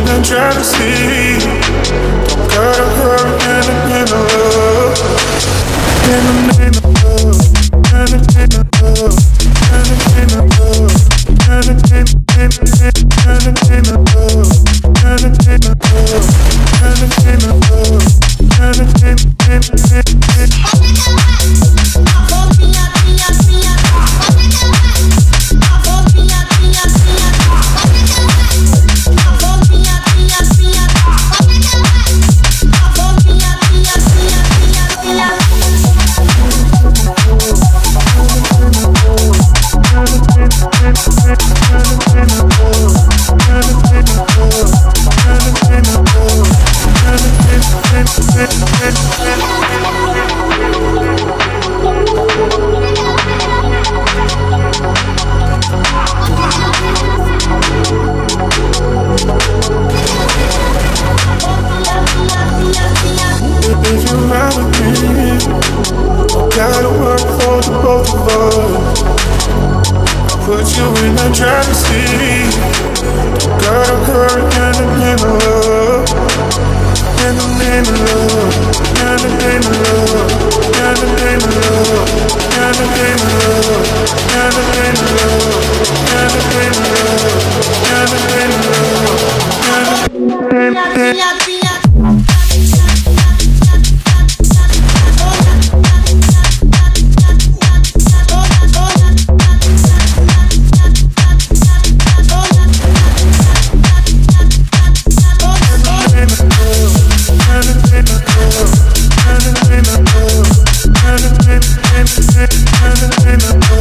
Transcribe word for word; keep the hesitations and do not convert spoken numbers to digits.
and try to see. Don't gotta hurry in the name of love. In the name of love. In the name of love. In the name of love. In the name of love. In the name of love. In the name of love. In the name of love. In the name of if you ride with me, gotta work for the both of us. Put you in the driver's seat. Gotta hurry in the name of love. In the name of love. In the name of love. In the name of love. In the name of love. In the name of love. In the name of love. In the name of love. In the name of love. And the